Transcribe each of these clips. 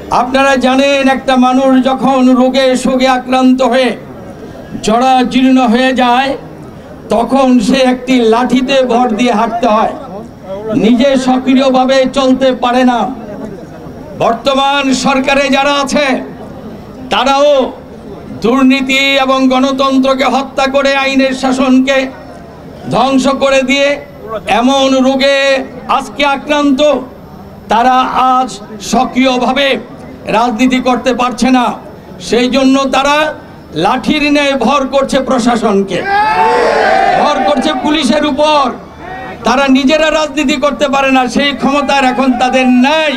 আপনারা জানেন একটা মানুষ যখন রোগে শোকে আক্রান্ত হয়ে জরাজীর্ণ হয়ে যায় তখন সে একটি লাঠিতে ভর দিয়ে হাঁটতে হয়, নিজে সক্রিয়ভাবে চলতে পারে না। বর্তমান সরকারে যারা আছে তারাও দুর্নীতি এবং গণতন্ত্রকে হত্যা করে আইনের শাসনকে ধ্বংস করে দিয়ে এমন রোগে আজকে আক্রান্ত, তারা আজ সক্রিয়ভাবে রাজনীতি করতে পারছে না। সেই জন্য তারা লাঠির ন্যায় ভর করছে প্রশাসনকে, ভর করছে পুলিশের উপর। তারা নিজেরা রাজনীতি করতে পারে না, সেই ক্ষমতার এখন তাদের নাই।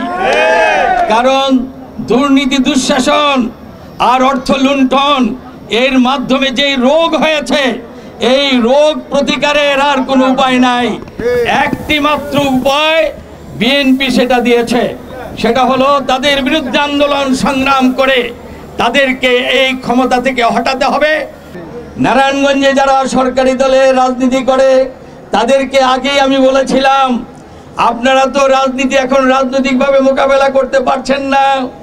কারণ দুর্নীতি, দুঃশাসন আর অর্থ লুণ্ঠন এর মাধ্যমে যে রোগ হয়েছে, এই রোগ প্রতিকারের আর কোনো উপায় নাই। একটি মাত্র উপায় বিএনপি সেটা দিয়েছে, সেটা হলো তাদের বিরুদ্ধে আন্দোলন সংগ্রাম করে তাদেরকে এই ক্ষমতা থেকে হটাতে হবে। নারায়ণগঞ্জে যারা সরকারি দলে রাজনীতি করে তাদেরকে আগেই আমি বলেছিলাম, আপনারা তো রাজনীতি এখন রাজনৈতিকভাবে মোকাবেলা করতে পারছেন না,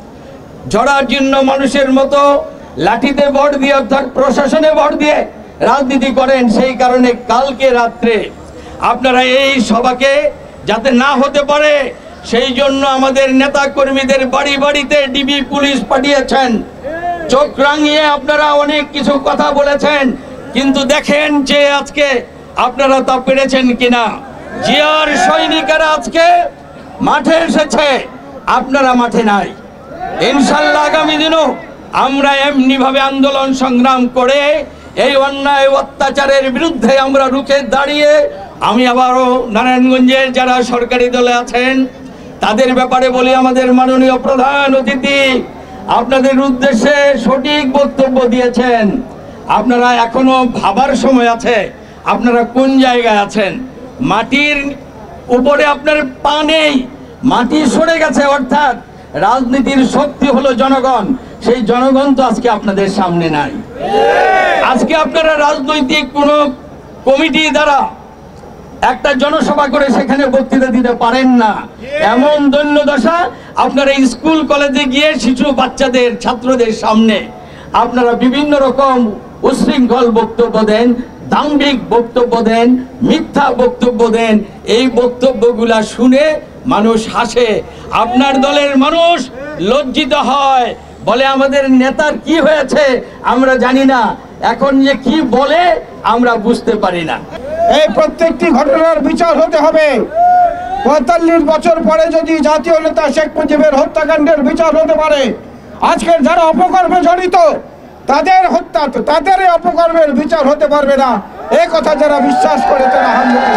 জরাজীর্ণ মানুষের মতো লাঠিতে ভর দিয়ে অর্থাৎ প্রশাসনে ভর দিয়ে রাজনীতি করেন। সেই কারণে কালকে রাত্রে আপনারা এই সভাকে যাতে না হতে পারে সেই জন্য আমাদের নেতা কর্মীদের বাড়ি বাড়িতে ডিবি পুলিশ পাঠিয়েছেন। চোখ রাঙিয়ে আপনারা অনেক কিছু কথা বলেছেন, কিন্তু দেখেন যে আজকে আপনারা তা পেরেছেন কিনা। জিয়ার সৈনিকেরা আজকে মাঠে এসেছে, আপনারা মাঠে নাই। ইনশাল্লাহ আগামী দিনও আমরা এমনিভাবে আন্দোলন সংগ্রাম করে এই অন্যায় অত্যাচারের বিরুদ্ধে আমরা রুখে দাঁড়িয়ে আমি আবারও নারায়ণগঞ্জের যারা সরকারি দলে আছেন তাদের ব্যাপারে বলি, আমাদের মাননীয় প্রধান অতিথি আপনাদের উদ্দেশ্যে সঠিক বক্তব্য দিয়েছেন। আপনারা এখনো ভাবার সময় আছে, আপনারা কোন জায়গায় আছেন। মাটির উপরে আপনার পা নেই, মাটি সরে গেছে। অর্থাৎ রাজনীতির শক্তি হলো জনগণ, সেই জনগণ তো আজকে আপনাদের সামনে নাই। আজকে আপনারা রাজনৈতিক কোন কমিটি দ্বারা একটা জনসভা করে সেখানে বক্তৃতা দিতে পারেন না। এমন দৈন্যদশা, আপনারা স্কুল কলেজে গিয়ে শিশু বাচ্চাদের, ছাত্রদের সামনে আপনারা বিভিন্ন রকম উচ্ছৃঙ্খল বক্তব্য দেন, দাম্ভিক বক্তব্য দেন, মিথ্যা বক্তব্য দেন। এই বক্তব্যগুলা শুনে মানুষ হাসে, আপনার দলের মানুষ লজ্জিত হয়, বলে আমাদের নেতার কি হয়েছে আমরা জানি না, এখন যে কি বলে আমরা বুঝতে পারি না। এই প্রত্যেকটি ঘটনার বিচার হতে হবে। ৪৫ বছর পরে যদি জাতীয় নেতা শেখ মুজিবের হত্যাকাণ্ডের বিচার হতে পারে, আজকের যারা অপকর্মে জড়িত তাদের হত্যা, তাদের এই অপকর্মের বিচার হতে পারবে না, এই কথা যারা বিশ্বাস করে তারা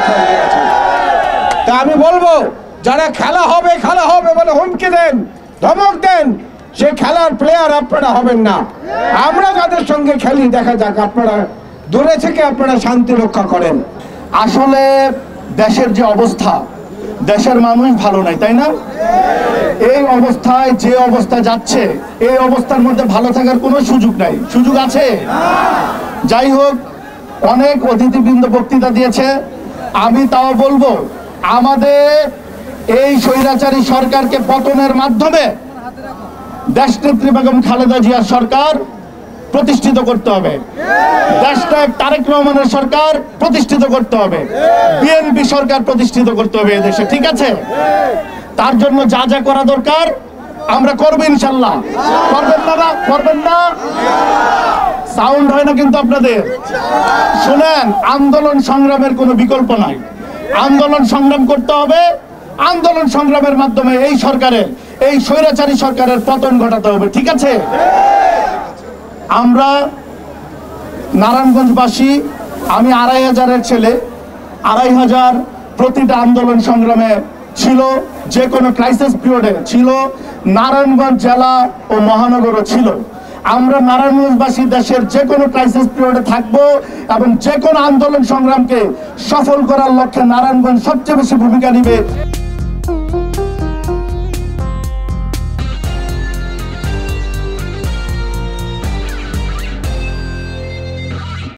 তা আমি বলবো, যারা খেলা হবে বলে হুমকি দেন, ধমক দেন, সে খেলার প্লেয়ার আপনারা হবেন না। আমরা যাদের সঙ্গে খেলি, দেখা যাক আপনারা দূরে থেকে আপনারা শান্তি রক্ষা করেন। আসলে দেশের যে অবস্থা, দেশের মানুষ ভালো নাই, তাই না? এই অবস্থায় যে অবস্থা যাচ্ছে, এই অবস্থার মধ্যে ভালো থাকার কোনো সুযোগ নাই। সুযোগ আছে? যাই হোক, অনেক অতিথিবৃন্দ বক্তৃতা দিয়েছে। আমি তাও বলবো, আমাদের এই স্বৈরাচারী সরকারকে পতনের মাধ্যমে দেশনেত্রী বেগম খালেদা জিয়ার সরকার প্রতিষ্ঠিত করতে হবে, দেশনায়ক তারেক রহমানের সরকার প্রতিষ্ঠিত করতে হবে, বিএনপি সরকার প্রতিষ্ঠিত করতে হবে এদেশে, ঠিক আছে? তার জন্য যা যা করা দরকার আমরা করবো ইনশাল্লাহ। করবেন না? করবেন না? সাউন্ড হয় না কিন্তু আপনাদের। শুনেন, আন্দোলন সংগ্রামের কোনো বিকল্প নাই, আন্দোলন সংগ্রাম করতে হবে। আন্দোলন সংগ্রামের মাধ্যমে এই সরকারের, এই স্বৈরাচারী সরকারের পতন ঘটাতে হবে, ঠিক আছে? আমরা নারায়ণগঞ্জবাসী, আমি ২৫০০-এর ছেলে, ২৫০০ প্রতিটা আন্দোলন সংগ্রামে ছিল, যে কোনো ক্রাইসিস পিরিয়ডে ছিল, নারায়ণগঞ্জ জেলা ও মহানগরও ছিল। আমরা নারায়ণগঞ্জবাসী দেশের যে কোনো ক্রাইসিস পিরিয়ডে থাকবো এবং যে কোনো আন্দোলন সংগ্রামকে সফল করার লক্ষ্যে নারায়ণগঞ্জ সবচেয়ে বেশি ভূমিকা নেবে।